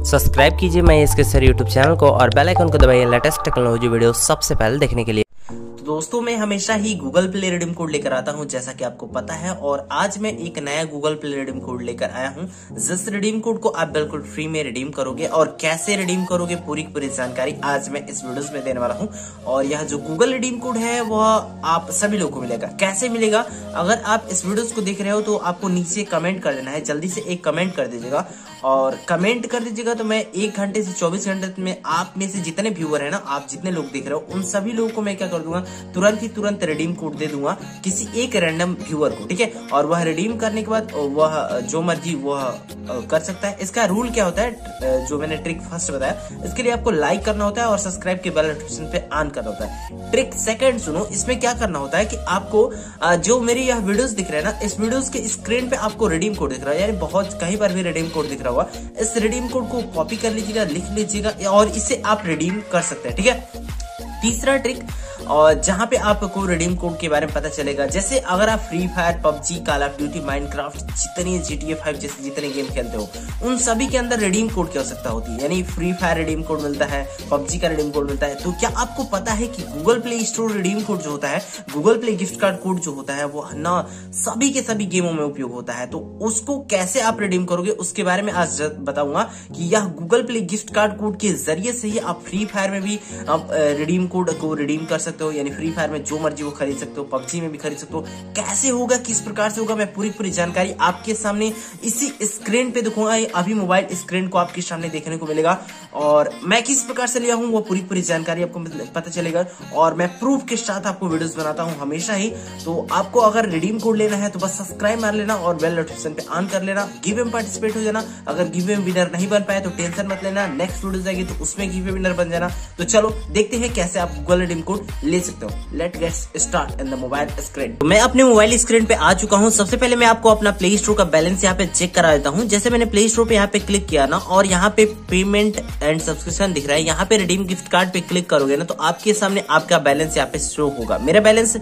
Subscribe कीजिए मैं इसके सर यूट्यूब चैनल को और बेल आइकन को दबाइए लेटेस्ट टेक्नोलॉजी वीडियो सबसे पहले देखने के लिए। तो दोस्तों मैं हमेशा ही गूगल प्ले रिडीम कोड लेकर आता हूं जैसा कि आपको पता है, और आज मैं एक नया गूगल प्ले रिडीम कोड लेकर आया हूं। जिस रिडीम कोड को आप बिल्कुल फ्री में रिडीम करोगे और कैसे रिडीम करोगे पूरी जानकारी आज मैं इस वीडियो में देने वाला हूं। और यह जो गूगल रिडीम कोड है वह आप सभी लोगों को मिलेगा। कैसे मिलेगा? अगर आप इस वीडियो को देख रहे हो तो आपको नीचे कमेंट कर देना है, जल्दी से एक कमेंट कर दीजिएगा। और कमेंट कर दीजिएगा तो मैं 1 घंटे से 24 घंटे में आप में से जितने व्यूअर है ना, आप जितने लोग देख रहे हो उन सभी लोगों को मैं क्या कर दूंगा, तुरंत रिडीम कोड दे दूंगा किसी एक रैंडम व्यूअर को, ठीक है। और वह रिडीम करने के बाद वह जो मर्जी वह कर सकता है। इसका रूल क्या होता है, जो मैंने ट्रिक फर्स्ट बताया, इसके लिए आपको लाइक करना होता है और सब्सक्राइब के बेल नोटिफिकेशन पे ऑन करना होता है। ट्रिक सेकंड सुनो, इसमें क्या करना होता है कि आपको जो मेरी यह वीडियोस दिख रहे हैं ना, इस वीडियोस के स्क्रीन पे आपको रिडीम कोड दिख रहा है, यानी बहुत कहीं पर भी रिडीम कोड दिख रहा होगा, इस रिडीम कोड को कॉपी कर लीजिएगा, लिख लीजिएगा और इसे आप रिडीम कर सकते हैं, ठीक है। तीसरा ट्रिक, और जहां पे आपको रिडीम कोड के बारे में पता चलेगा, जैसे अगर आप Free Fire, PUBG, Call of Duty, Minecraft, जितनी GTA 5 जैसे जितने गेम खेलते हो उन सभी के अंदर रिडीम कोड की आवश्यकता होती है। यानी फ्री फायर रिडीम कोड मिलता है, पबजी का रिडीम कोड मिलता है। तो क्या आपको पता है कि Google Play Store redeem code जो होता है, Google Play gift card code जो होता है, वो ना सभी के सभी गेमों में उपयोग होता है। तो उसको कैसे आप रिडीम करोगे उसके बारे में आज बताऊंगा कि यह Google Play gift card code के जरिए से ही आप फ्री फायर में भी आप रिडीम कोड को रिडीम कर सकते हो। यानी फ्री फायर में जो मर्जी वो खरीद सकते हो, पबजी में भी खरीद सकते हो। कैसे होगा, किस प्रकार से होगा, मैं पूरी जानकारी आपके सामने इसी स्क्रीन पे दिखाऊंगा। अभी मोबाइल स्क्रीन को आपके सामने देखने को मिलेगा और मैं किस प्रकार से लिया हूं वो पूरी जानकारी आपको पता चलेगा। और मैं प्रूफ के साथ आपको वीडियोस बनाता हूं हमेशा ही। तो आपको अगर रिडीम कोड लेना है तो बस सब्सक्राइब मार लेना और बेल नोटिफिकेशन पे ऑन कर लेना। गिव में पार्टिसिपेट हो जाना। अगर गिव में विनर नहीं बन पाए तो टेंशन मत लेना, नेक्स्ट वीडियो जाएगी तो उसमें गिव में विनर बन जाना। तो चलो देखते हैं कैसे आप गूगल रिडीम कोड ले सकते हो। Let get start in the mobile screen. तो मैं अपने मोबाइल स्क्रीन पे आ चुका हूं। सबसे पहले मैं आपको अपना प्ले स्टोर का बैलेंस यहाँ पे चेक करा देता हूं। जैसे मैंने प्ले स्टोर पे यहाँ पे क्लिक किया ना, और यहाँ पे पेमेंट एंड सब्सक्रिप्शन दिख रहा है, यहाँ पे रिडीम गिफ्ट कार्ड पे क्लिक करोगे ना तो आपके सामने आपका बैलेंस यहाँ पे शो होगा। मेरा बैलेंस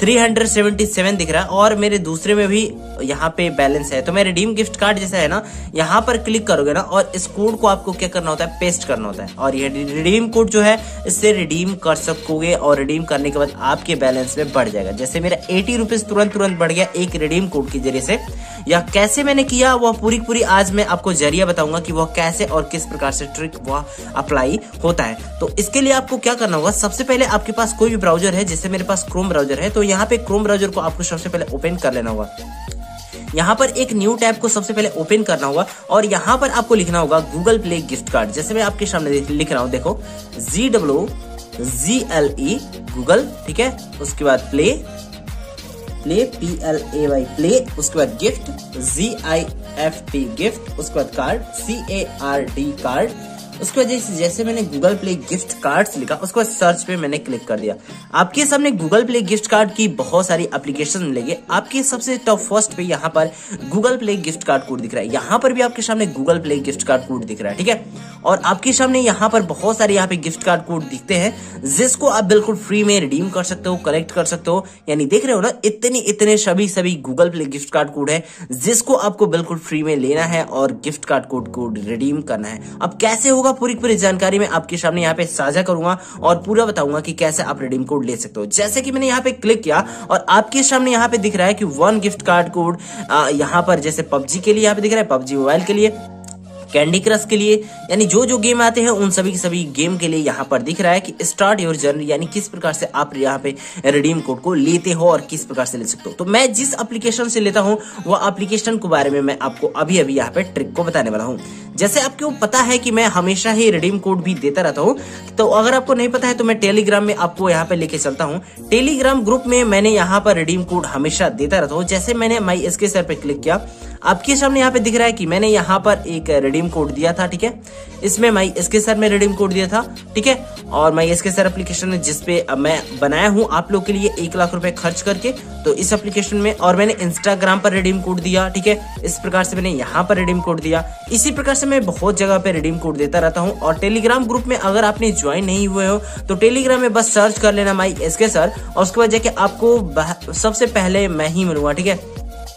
377 दिख रहा है और मेरे दूसरे में भी यहाँ पे बैलेंस है। तो मैं रिडीम गिफ्ट कार्ड जैसा है ना, यहाँ पर क्लिक करोगे ना और इस कोड को आपको क्या करना होता है, पेस्ट करना होता है। और ये रिडीम कोड जो है इससे रिडीम कर सकोगे और रिडीम करने के बाद आपके बैलेंस में बढ़ जाएगा। जैसे मेरा 80 रुपीज तुरंत बढ़ गया एक रिडीम कोड के जरिए से। या कैसे मैंने किया वह पूरी आज मैं आपको जरिया बताऊंगा कि वह कैसे और किस प्रकार से ट्रिक वह अप्लाई होता है। तो इसके लिए आपको क्या करना होगा, सबसे पहले आपके पास कोई भी ब्राउजर है, जैसे मेरे पास क्रोम ब्राउजर है, तो यहाँ पे क्रोम ब्राउजर को आपको सबसे पहले ओपन कर लेना होगा। यहाँ पर एक न्यू टैब को सबसे पहले ओपन करना होगा और यहाँ पर आपको लिखना होगा गूगल प्ले गिफ्ट कार्ड। जैसे मैं आपके सामने लिख रहा हूँ, देखो GWGLE गूगल, ठीक है। उसके बाद प्ले PLAY प्ले, उसके बाद गिफ्ट GIFT गिफ्ट, उसके बाद कार्ड CARD कार्ड। उसके बाद जैसे मैंने गूगल प्ले गिफ्ट कार्ड्स लिखा, उसके बाद सर्च पे मैंने क्लिक कर दिया। आपके सामने गूगल प्ले गिफ्ट कार्ड की बहुत सारी एप्लीकेशन मिलेंगे। आपके सबसे टॉप फर्स्ट पे यहाँ पर Google Play gift card code दिख रहा है। यहाँ पर भी आपके सामने Google Play gift card code दिख रहा है, ठीक है। और आपके सामने यहाँ पर बहुत सारे यहाँ पे गिफ्ट कार्ड कोड दिखते हैं जिसको आप बिल्कुल फ्री में रिडीम कर सकते हो, कलेक्ट कर सकते हो। यानी देख रहे हो ना, इतने सभी Google Play gift card code है जिसको आपको बिल्कुल फ्री में लेना है और गिफ्ट कार्ड कोड को रिडीम करना है। अब कैसे होगा पूरी जानकारी मैं आपके सामने यहाँ पे साझा करूंगा और पूरा बताऊंगा कि कैसे आप रिडीम कोड ले सकते हो। जैसे कि मैंने यहाँ पे क्लिक किया और आपके सामने यहाँ पे दिख रहा है कि 1 गिफ्ट कार्ड कोड यहाँ पर, जैसे पबजी के लिए यहाँ पे दिख रहा है, पबजी मोबाइल के लिए, कैंडी क्रश के लिए, यानी जो गेम आते हैं उन सभी के सभी गेम के लिए यहाँ पर दिख रहा है कि स्टार्ट योर जर्नी, यानी किस प्रकार से आप यहाँ पे रिडीम कोड को लेते हो और किस प्रकार से ले सकते हो। तो मैं जिस एप्लीकेशन से लेता हूँ वो एप्लीकेशन के बारे में मैं आपको अभी यहाँ पे ट्रिक को बताने वाला हूँ। जैसे आपको पता है कि मैं हमेशा ही रिडीम कोड भी देता रहता हूँ, तो अगर आपको नहीं पता है तो मैं टेलीग्राम में आपको यहाँ पे लेके चलता हूँ। टेलीग्राम ग्रुप में मैंने यहाँ पर रिडीम कोड हमेशा देता रहता हूँ। जैसे मैंने माई एसके सर पे क्लिक किया, आपके सामने यहाँ पे दिख रहा है कि मैंने यहाँ पर एक रिडीम कोड दिया था, ठीक है। इसमें माई एसके सर में रिडीम कोड दिया था, ठीक है। और माई एसके सर एप्लीकेशन है जिसपे मैं बनाया हूँ आप लोग के लिए 1 लाख रुपए खर्च करके, तो इस एप्लीकेशन में। और मैंने इंस्टाग्राम पर रिडीम कोड दिया, ठीक है। इस प्रकार से मैंने यहाँ पर रिडीम कोड दिया। इसी प्रकार से मैं बहुत जगह पे रिडीम कोड देता रहता हूँ। और टेलीग्राम ग्रुप में अगर आपने ज्वाइन नहीं हुए हो तो टेलीग्राम में बस सर्च कर लेना माई एसके सर, और उसके बाद जाके आपको सबसे पहले मैं ही मिलूंगा, ठीक है।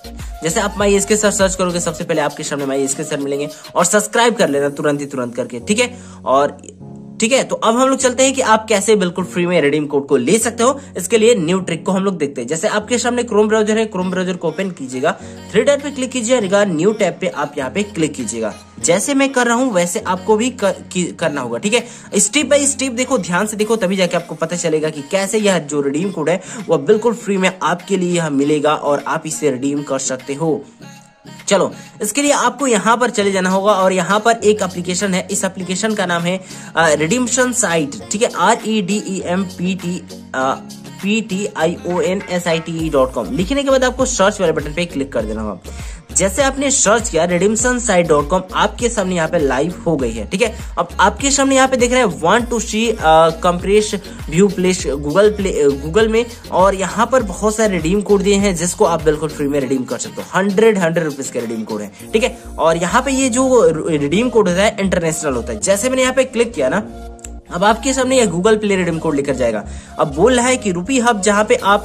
जैसे आप माई एसके सर सर्च करोगे सबसे पहले आपके सामने माई एसके सर मिलेंगे और सब्सक्राइब कर लेना तुरंत करके, ठीक है। और ठीक है, तो अब हम लोग चलते हैं कि आप कैसे बिल्कुल फ्री में रिडीम कोड को ले सकते हो। इसके लिए न्यू ट्रिक को हम लोग देखते हैं। जैसे आपके सामने क्रोम ब्राउजर है, क्रोम ब्राउजर को ओपन कीजिएगा, थ्री डॉट पे क्लिक कीजिएगा, न्यू टैब पे आप यहाँ पे क्लिक कीजिएगा। जैसे मैं कर रहा हूं वैसे आपको भी करना होगा, ठीक है। स्टेप बाय स्टेप देखो, ध्यान से देखो, तभी जाके आपको पता चलेगा कि कैसे यह जो रिडीम कोड है वह बिल्कुल फ्री में आपके लिए यह मिलेगा और आप इसे रिडीम कर सकते हो। चलो, इसके लिए आपको यहां पर चले जाना होगा और यहां पर एक एप्लीकेशन है, इस एप्लीकेशन का नाम है रिडीम्पशन साइट, ठीक है, REDEMPTIONSITE.com। लिखने के बाद आपको सर्च वाले बटन पे क्लिक कर देना होगा। जैसे आपने सर्च किया redemptionsite.com, आपके सामने यहाँ पे लाइव हो गई है, ठीक है। अब आपके सामने यहाँ पे देख रहे हैं want to see compress view place Google में, और यहाँ पर बहुत सारे रिडीम कोड दिए हैं जिसको आप बिल्कुल फ्री में रिडीम कर सकते हो। 100 रुपीज का रिडीम कोड है, ठीक है। और यहाँ पे ये जो रिडीम कोड होता है इंटरनेशनल होता है। जैसे मैंने यहाँ पे क्लिक किया ना, अब आपके सामने ये गूगल प्ले रिडीम कोड लेकर जाएगा। अब बोल रहा है कि रूपी हब, जहां पे आप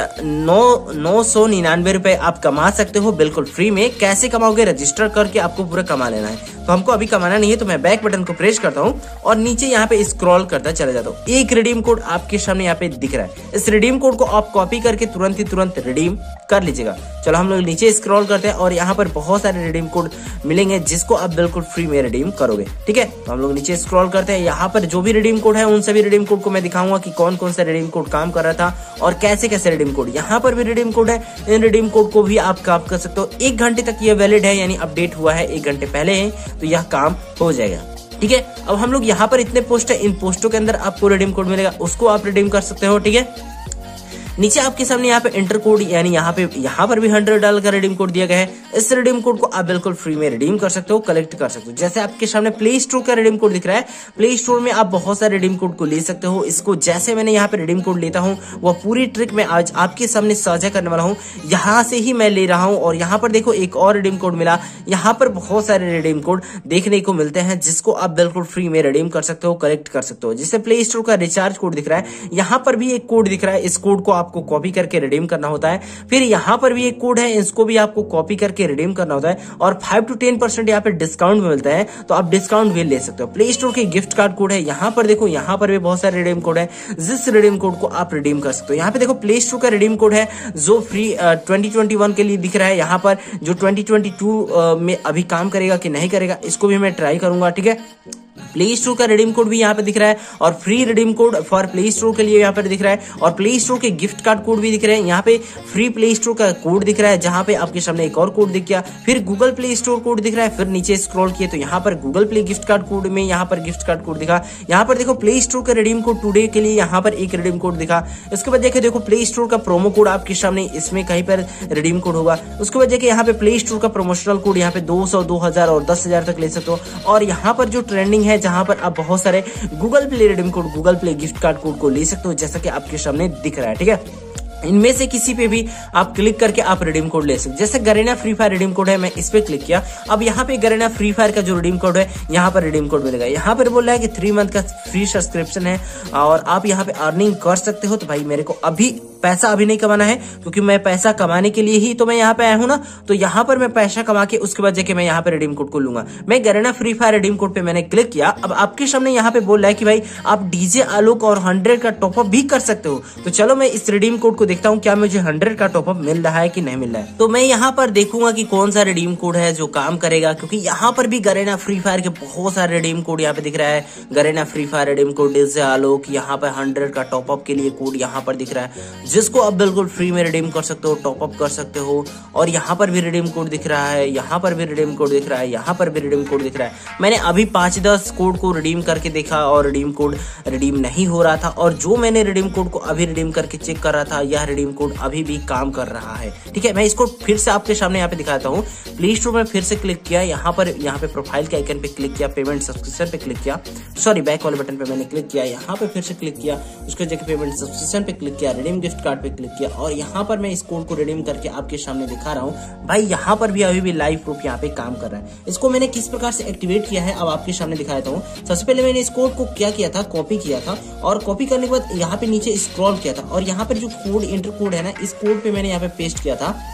999 रुपए आप कमा सकते हो बिल्कुल फ्री में। कैसे कमाओगे? रजिस्टर करके आपको पूरा कमा लेना है। तो हमको अभी कमाना नहीं है, तो मैं बैक बटन को प्रेस करता हूं और नीचे यहाँ पे स्क्रॉल करता चला जाता हूँ। एक रिडीम कोड आपके सामने यहाँ पे दिख रहा है। इस रिडीम कोड को आप कॉपी करके तुरंत रिडीम कर लीजिएगा। चलो हम लोग नीचे स्क्रॉल करते हैं और यहाँ पर बहुत सारे रिडीम कोड मिलेंगे जिसको आप बिल्कुल फ्री में रिडीम करोगे, ठीक है। तो हम लोग नीचे स्क्रॉल करते हैं। यहाँ पर जो भी रिडीम कोड है उन सभी रिडीम कोड को मैं दिखाऊंगा कि कौन कौन सा रिडीम कोड काम कर रहा था और कैसे कैसे रिडीम कोड। यहाँ पर भी रिडीम कोड है, इन रिडीम कोड को भी आप काम कर सकते हो। 1 घंटे तक ये वैलिड है, यानी अपडेट हुआ है 1 घंटे पहले है, तो यह काम हो जाएगा, ठीक है। अब हम लोग यहाँ पर इतने पोस्ट है, इन पोस्टों के अंदर आपको रिडीम कोड मिलेगा, उसको आप रिडीम कर सकते हो, ठीक है। नीचे आपके सामने यहाँ पे एंटर कोड, यानी यहाँ पर भी $100 का रिडीम कोड दिया गया है। इस रिडीम कोड को आप बिल्कुल फ्री में रिडीम कर सकते हो, कलेक्ट कर सकते हो। जैसे आपके सामने प्ले स्टोर का रिडीम कोड दिख रहा है, प्ले स्टोर में आप बहुत सारे रिडीम कोड को ले सकते हो। इसको जैसे मैंने यहाँ पे रिडीम कोड लेता हूँ, वह पूरी ट्रिक मैं आज आपके सामने साझा करने वाला हूँ। यहाँ से ही मैं ले रहा हूँ और यहाँ पर देखो एक और रिडीम कोड मिला। यहाँ पर बहुत सारे रिडीम कोड देखने को मिलते हैं जिसको आप बिल्कुल फ्री में रिडीम कर सकते हो, कलेक्ट कर सकते हो। जैसे प्ले स्टोर का रिचार्ज कोड दिख रहा है, यहाँ पर भी एक कोड दिख रहा है। इस कोड को आपको कॉपी करके रिडीम करना होता है। फिर यहाँ पर भी एक कोड है, इसको भी आपको कॉपी करके रिडीम करना होता है और 5 to 10% यहाँ पे डिस्काउंट में मिलता है, तो आप डिस्काउंट भी ले सकते हो। प्ले स्टोर के गिफ्ट कार्ड कोड है, यहाँ पर देखो, यहाँ पर भी बहुत सारे रिडीम कोड है जिस रिडीम कोड को आप रिडीम कर सकते हो। यहाँ पे देखो प्ले स्टोर का रिडीम कोड है जो फ्री 2021 के लिए दिख रहा है। यहाँ पर जो 2022 में अभी काम करेगा कि नहीं करेगा, इसको भी मैं ट्राई करूंगा, ठीक है। प्ले स्टोर का रिडीम कोड भी यहाँ पे दिख रहा है और free redeem code for Play Store के लिए यहाँ पर दिख रहा है और प्ले स्टोर के गिफ्ट कार्ड कोड भी दिख रहे हैं। यहाँ पे फ्री प्ले स्टोर का कोड दिख रहा है, जहां पे आपके सामने एक और कोड दिख गया। फिर गूगल प्ले स्टोर कोड दिख रहा है। फिर नीचे स्क्रॉल किए तो यहाँ पर Google Play gift card code में यहाँ पर गिफ्ट कार्ड कोड दिखा। यहाँ पर देखो प्ले स्टोर का रिडीम कोड टुडे के लिए यहाँ पर एक रिडीम कोड दिखा। इसके बाद देखो प्ले स्टोर का प्रोमो कोड आपके सामने इसमें कहीं पर रिडीम कोड होगा। उसके बाद देखिए यहाँ पे प्ले स्टोर का प्रमोशनल कोड यहाँ पे 200, 2000 और 10,000 तक ले सकते हो। और यहाँ पर जो ट्रेंडिंग है, जहां पर आप बहुत सारे Google Play redeem code, Google Play gift card code को ले सकते हो, जैसा कि आपके सामने दिख रहा है, ठीक है। इनमें से किसी पे भी आप क्लिक करके आप रिडीम कोड ले सकते। जैसे Garena Free Fire redeem code है, मैं इस पे क्लिक किया। अब यहाँ पे गरेना फ्री फायर का जो रिडीम कोड है, यहाँ पर रिडीम कोड मिलेगा। यहाँ पर बोल रहा है कि 3 मंथ का फ्री सब्सक्रिप्शन है और आप यहाँ पे अर्निंग कर सकते हो। तो भाई मेरे को अभी पैसा अभी नहीं कमाना है, क्योंकि मैं पैसा कमाने के लिए ही तो मैं यहाँ पे आया हूँ ना। तो यहाँ पर मैं पैसा कमा के उसके बाद जाके मैं यहाँ पे रिडीम कोड को लूंगा। मैं Garena Free Fire redeem code पे मैंने क्लिक किया। अब आपके सामने यहाँ पे बोल रहा है कि भाई आप डीजे आलोक और 100 का टॉपअप भी कर सकते हो। तो चलो मैं इस रिडीम कोड को देखता हूँ क्या मुझे 100 का टॉपअप मिल रहा है कि नहीं मिल रहा है। तो मैं यहाँ पर देखूंगा कि कौन सा रिडीम कोड है जो काम करेगा, क्योंकि यहाँ पर भी गरेना फ्री फायर के बहुत सारे रिडीम कोड यहाँ पे दिख रहा है। Garena Free Fire redeem code DJ Alok, यहाँ पर 100 का टॉपअप के लिए कोड यहाँ पर दिख रहा है, जिसको आप बिल्कुल फ्री में रिडीम कर सकते हो, टॉपअप कर सकते हो। और यहाँ पर भी रिडीम कोड दिख रहा है, यहाँ पर भी रिडीम कोड दिख रहा है, यहाँ पर भी रिडीम कोड दिख रहा है। मैंने अभी 5-10 कोड को रिडीम करके देखा और रिडीम कोड रिडीम नहीं हो रहा था, और जो मैंने रिडीम कोड को अभी रिडीम करके चेक कर रहा था, यह रिडीम कोड अभी भी काम कर रहा है, ठीक है। मैं इसको फिर से आपके सामने यहाँ पे दिखाता हूँ। प्ले स्टोर में फिर से क्लिक किया, यहाँ पे प्रोफाइल के आइकन पे क्लिक किया, पेमेंट सब्सक्रिप्शन पे क्लिक किया, सॉरी बैक वाले बटन पे मैंने क्लिक किया, यहाँ पे फिर से क्लिक किया, उसके जगह पेमेंट सब्सक्रिप्शन पे क्लिक किया, रिडीम गिफ्ट कार्ड पे क्लिक किया, और यहाँ पर मैं इस कोड को रिडीम करके आपके सामने दिखा रहा हूँ। भाई यहाँ पर भी अभी भी लाइव प्रूफ यहाँ पे काम कर रहा है। इसको मैंने किस प्रकार से एक्टिवेट किया है अब आपके सामने दिखा देता हूँ। सबसे पहले मैंने इस कोड को क्या किया था, कॉपी किया था, और कॉपी करने के बाद यहाँ पे नीचे स्क्रॉल किया था, और यहाँ पर जो कोड इंटर कोड है ना, इस कोड पे मैंने यहाँ पे पेस्ट किया था।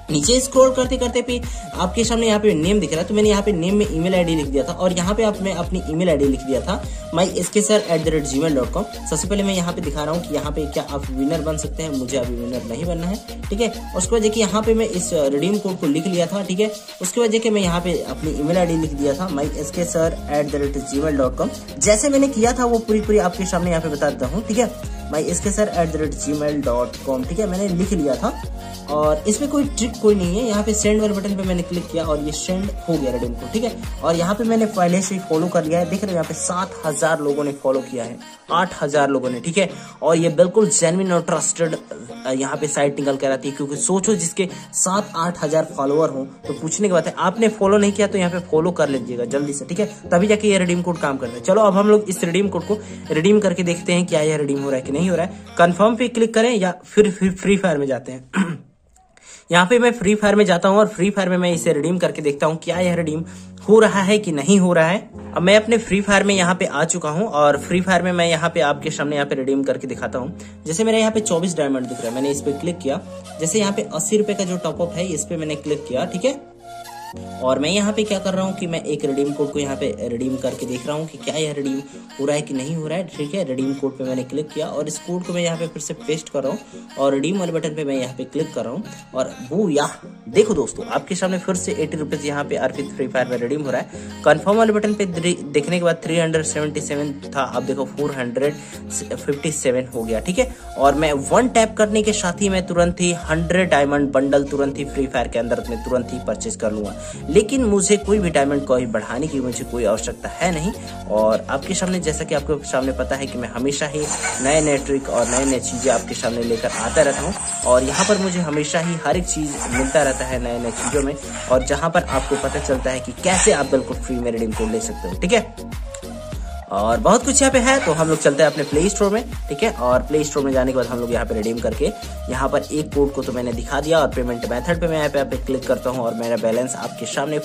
नीचे स्क्रॉल करते करते पे आपके सामने यहाँ पे नेम दिख रहा है, तो मैंने यहाँ पे नेम में ईमेल आईडी लिख दिया था और यहाँ पे मैं अपनी ईमेल आईडी लिख दिया था mysksir@gmail.com। सबसे पहले मैं यहाँ पे दिखा रहा हूँ कि यहाँ पे क्या आप विनर बन सकते हैं। मुझे अभी विनर नहीं बनना है, ठीक है। उसके बाद देखिए यहाँ पे मैं इस रिडीम कोड को लिख लिया था, ठीक है। उसके बाद देखिए मैं यहाँ पे अपनी ईमेल आईडी लिख दिया था mysksir@gmail.com। जैसे मैंने किया था वो पूरी आपके सामने यहाँ पे बता देता हूँ, ठीक है। mysksir@gmail.com, ठीक है, मैंने लिख लिया था। और इसमें कोई ट्रिक कोई नहीं है। यहाँ पे सेंड वाले बटन पे मैंने क्लिक किया और ये सेंड हो गया रिडीम कोड, ठीक है। और यहाँ पे मैंने पहले से ही फॉलो कर लिया है, देख रहे हो यहाँ पे 7000 लोगों ने फॉलो किया है, 8000 लोगों ने, ठीक है। और ये बिल्कुल जेन्युइन और ट्रस्टेड यहाँ पे साइट निकल कर आती है, क्योंकि सोचो जिसके 7-8 हजार फॉलोअर हो तो पूछने की बात है। आपने फॉलो नहीं किया तो यहाँ पे फॉलो कर लीजिएगा जल्दी से, ठीक है, तभी जाके ये रिडीम कोड काम करता है। चलो अब हम लोग इस रिडीम कोड को रिडीम करके देखते हैं क्या यह रिडीम हो रहा है कि नहीं हो रहा है। कंफर्म पे क्लिक करें या फिर फ्री फायर में जाते हैं। यहाँ पे मैं फ्री फायर में जाता हूँ और फ्री फायर में मैं इसे रिडीम करके देखता हूँ क्या यह रिडीम हो रहा है कि नहीं हो रहा है। अब मैं अपने फ्री फायर में यहाँ पे आ चुका हूँ और फ्री फायर में मैं यहाँ पे आपके सामने यहाँ पे रिडीम करके दिखाता हूँ। जैसे मेरे यहाँ पे 24 डायमंड दिख रहा है, मैंने इस पे क्लिक किया। जैसे यहाँ पे 80 रुपए का जो टॉपअप है इस पे मैंने क्लिक किया, ठीक है। और मैं यहाँ पे क्या कर रहा हूँ कि मैं एक रिडीम कोड को यहाँ पे रिडीम करके देख रहा हूँ कि क्या यह रिडीम हो रहा है कि नहीं हो रहा है, ठीक है। रिडीम कोड पे मैंने क्लिक किया और इस कोड को मैं यहाँ पे फिर से पेस्ट कर रहा हूँ और रिडीम वाले बटन पे मैं यहाँ पे क्लिक कर रहा हूँ और वो देखो दोस्तों आपके सामने फिर से 80 रुपीज यहाँ पे अर्पित फ्री फायर में रिडीम हो रहा है। कंफर्म वाले बटन पे देखने के बाद 377 था, अब देखो 457 हो गया, ठीक है। और मैं 1 टैप करने के साथ ही मैं तुरंत ही 100 डायमंड बंडल तुरंत ही फ्री फायर के अंदर में तुरंत ही परचेज कर लूंगा। लेकिन मुझे कोई भी डायमंड कॉइन बढ़ाने की मुझे कोई आवश्यकता है नहीं। और आपके सामने जैसा कि आपको सामने पता है कि मैं हमेशा ही नए ट्रिक और नए चीजें आपके सामने लेकर आता रहता हूँ और यहाँ पर मुझे हमेशा ही हर एक चीज मिलता रहता है नए चीजों में, और जहाँ पर आपको पता चलता है कि कैसे आप बिल्कुल फ्री में रिडीम कोड ले सकते हो, ठीक है। और बहुत कुछ यहाँ पे है, तो हम लोग चलते हैं अपने प्ले स्टोर में, ठीक है। और प्ले स्टोर में जाने के बाद हम लोग यहाँ पे रिडीम करके यहाँ पर एक कोड को तो मैंने दिखा दिया और पेमेंट मेथड पे मैं यहाँ पे क्लिक करता हूँ और मेरा बैलेंस आपके सामने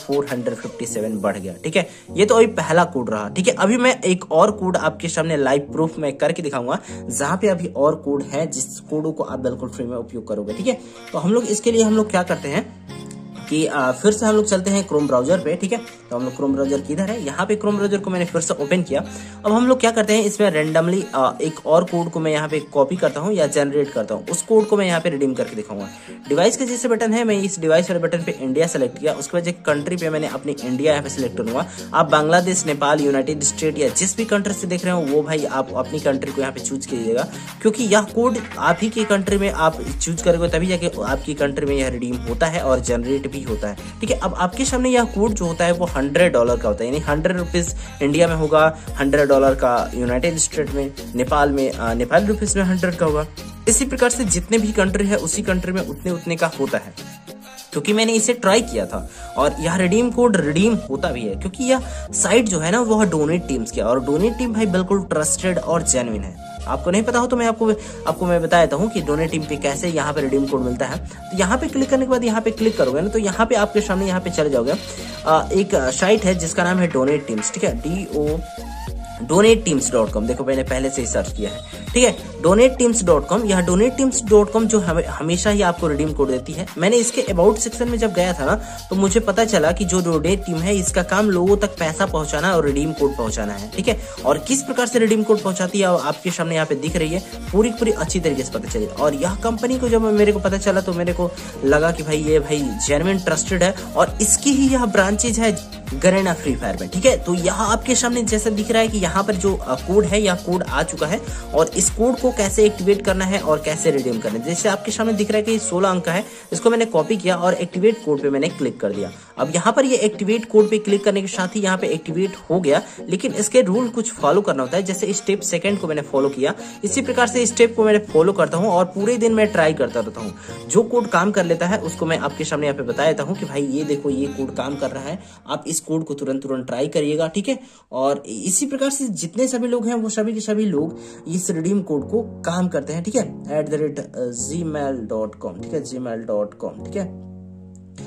457 बढ़ गया, ठीक है। ये तो अभी पहला कोड रहा, ठीक है। अभी मैं एक और कोड आपके सामने लाइव प्रूफ में करके दिखाऊंगा, जहाँ पे अभी और कोड है जिस कोड को आप बिल्कुल फ्री में उपयोग करोगे, ठीक है। तो हम लोग इसके लिए हम लोग क्या करते हैं कि फिर से हम लोग चलते हैं क्रोम ब्राउजर पे, ठीक है। तो हम लोग क्रोम ब्राउजर किधर है, यहाँ पे क्रोम ब्राउजर को मैंने फिर से ओपन किया। अब हम लोग क्या करते हैं, इसमें रेंडमली एक और कोड को मैं यहाँ पे कॉपी करता हूँ या जनरेट करता हूँ, उस कोड को मैं यहाँ पे रिडीम करके दिखाऊंगा। डिवाइस के जैसे बटन है, मैं इस डिवाइस वाले बटन पे इंडिया सेलेक्ट किया, उसके बाद कंट्री पे मैंने अपनी इंडिया यहाँ पे सिलेक्ट करूंगा। आप बांग्लादेश, नेपाल, यूनाइटेड स्टेट या जिस भी कंट्री से देख रहे हो वो भाई आप अपनी कंट्री को यहाँ पे चूज कीजिएगा, क्योंकि यह कोड आप ही की कंट्री में आप चूज करोगे तभी जाके आपकी कंट्री में यह रिडीम होता है और जनरेट भी होता है, ठीक है। अब आपके सामने यह कोड जो होता है वो $100 का होता है, यानी 100 रुपीज इंडिया में होगा, $100 का यूनाइटेड स्टेट में, नेपाल में नेपाली रुपीज में 100 का होगा। इसी प्रकार से जितने भी कंट्री है उसी कंट्री में उतने का होता है, क्योंकि मैंने इसे ट्राई किया था और यह रिडीम कोड रिडीम होता भी है, क्योंकि यह साइट जो है ना वो डोनेट टीम्स की, और डोनेट टीम भाई बिल्कुल ट्रस्टेड और जेन्युइन है। आपको नहीं पता हो तो मैं आपको मैं बता देता हूँ कि डोनेट टीम पे कैसे यहाँ पे रिडीम कोड मिलता है। तो यहाँ पे क्लिक करने के बाद यहाँ पे क्लिक करोगे ना तो यहाँ पे आपके सामने यहाँ पे चले जाओगे, एक साइट है जिसका नाम है डोनेट टीम्स, ठीक है, donatteams.com। देखो मैंने पहले से ही सर्च किया है, ठीक है, donatteams.com। यह donatteams.com जो हमेशा ही आपको रिडीम कोड देती है। मैंने इसके अबाउट सेक्शन में जब गया था ना तो मुझे पता चला कि जो डोनेट टीम है इसका काम लोगों तक पैसा पहुंचाना और रिडीम कोड पहुंचाना है, ठीक है। और किस प्रकार से रिडीम कोड पहुंचाती है आपके सामने यहाँ पे दिख रही है, पूरी अच्छी तरीके से पता चली। और यह कंपनी को जब मेरे को पता चला तो मेरे को लगा कि भाई ये जेन्युइन ट्रस्टेड है और इसकी ही यह ब्रांचेज है गरेना फ्री फायर में, ठीक है। तो यहाँ आपके सामने जैसा दिख रहा है कि यहाँ पर जो कोड है यह कोड आ चुका है और इस कोड को कैसे एक्टिवेट करना है और कैसे रिडीम करना है, जैसे आपके सामने दिख रहा है कि 16 अंक का है, इसको मैंने कॉपी किया और एक्टिवेट कोड पे मैंने क्लिक कर दिया। अब यहाँ पर ये एक्टिवेट कोड पे क्लिक करने के साथ ही यहाँ पे एक्टिवेट हो गया, लेकिन इसके रूल कुछ फॉलो करना होता है। जैसे स्टेप सेकंड को मैंने फॉलो किया, इसी प्रकार से स्टेप को मैंने फॉलो करता हूँ और पूरे दिन मैं ट्राई करता रहता हूँ। जो कोड काम कर लेता है उसको मैं आपके सामने यहाँ पे बता देता हूँ कि भाई ये देखो ये कोड काम कर रहा है, आप इस कोड को तुरंत ट्राई करिएगा, ठीक है। और इसी प्रकार से जितने सभी लोग हैं वो सभी के सभी लोग इस रिडीम कोड को काम करते हैं, ठीक है, @gmail.com, ठीक है, gmail.com, ठीक है।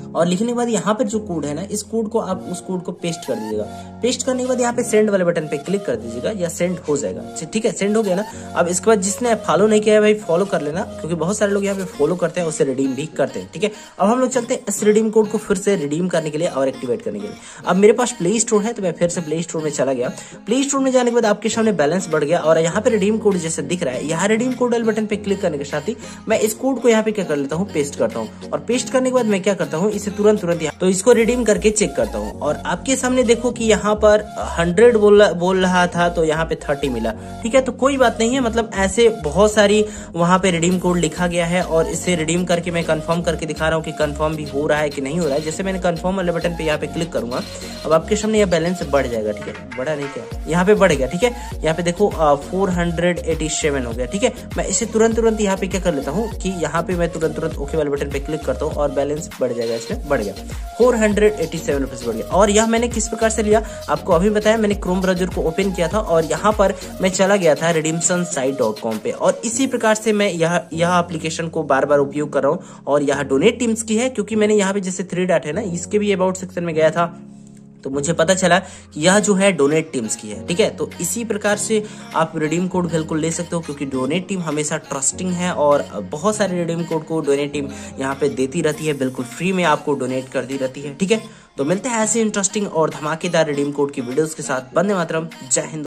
और लिखने के बाद यहाँ पर जो कोड है ना, इस कोड को आप उस कोड को पेस्ट कर दीजिएगा। पेस्ट करने के बाद यहाँ पे सेंड वाले बटन पे क्लिक कर दीजिएगा या सेंड हो जाएगा। ठीक है, सेंड हो गया ना। अब इसके बाद जिसने फॉलो नहीं किया है भाई फॉलो कर लेना, क्योंकि बहुत सारे लोग यहाँ पे फॉलो करते हैं, उसे रिडीम भी करते हैं। ठीक है, अब हम लोग चलते हैं इस रिडीम कोड को फिर से रिडीम करने के लिए और एक्टिवेट करने के लिए। अब मेरे पास प्ले स्टोर है तो मैं फिर से प्ले स्टोर में चला गया। प्ले स्टोर में जाने के बाद आपके सामने बैलेंस बढ़ गया और यहाँ पे रिडीम कोड जैसे दिख रहा है, यहाँ रिडीम कोड वाले बटन पे क्लिक करने के साथ ही मैं इस कोड को यहाँ पे क्या कर लेता हूँ, पेस्ट करता हूँ। और पेस्ट करने के बाद मैं क्या करता हूँ, इसे तुरंत तो इसको रिडीम करके चेक करता हूँ। और आपके सामने देखो कि यहाँ पर 100 बोल रहा था तो यहाँ पे 30 मिला। ठीक है, तो कोई बात नहीं है, मतलब ऐसे बहुत सारी वहां पे रिडीम कोड लिखा गया है और इसे रिडीम करके मैं कंफर्म करके दिखा रहा हूँ कि कंफर्म भी हो रहा है कि नहीं हो रहा है। जैसे मैंने कंफर्म वाले बटन पे यहाँ पे क्लिक करूंगा, अब आपके सामने यह बैलेंस बढ़ जाएगा। ठीक है, बढ़ा नहीं क्या, यहाँ पे बढ़ गया। ठीक है, यहाँ पे देखो 487 हो गया। ठीक है, मैं इसे तुरंत यहाँ पे क्या कर लेता हूँ कि यहाँ पे मैं तुरंत ओके वाले बटन पे क्लिक करता हूँ और बैलेंस बढ़ जाएगा। इसमें बढ़ गया 487 रुपीज बढ़ गया। और यह मैंने किस प्रकार से लिया आपको अभी बताया। मैंने क्रोम ब्राउजर को ओपन किया था और यहाँ पर मैं चला गया था redemptionsite.com पे और इसी प्रकार से मैं यह एप्लीकेशन को बार बार उपयोग कर रहा हूँ। और यह डोनेट टीम्स की है, क्योंकि मैंने यहाँ पे जैसे 3 डॉट है ना, इसके भी अबाउट सेक्शन में गया था तो मुझे पता चला कि यह जो है डोनेट टीम्स की है। ठीक है, तो इसी प्रकार से आप रिडीम कोड बिल्कुल ले सकते हो, क्योंकि डोनेट टीम हमेशा ट्रस्टिंग है और बहुत सारे रिडीम कोड को डोनेट टीम यहाँ पे देती रहती है, बिल्कुल फ्री में आपको डोनेट करती रहती है। ठीक है, तो मिलते हैं ऐसे इंटरेस्टिंग और धमाकेदार रिडीम कोड की वीडियोस के साथ। वंदे मातरम, जय हिंद।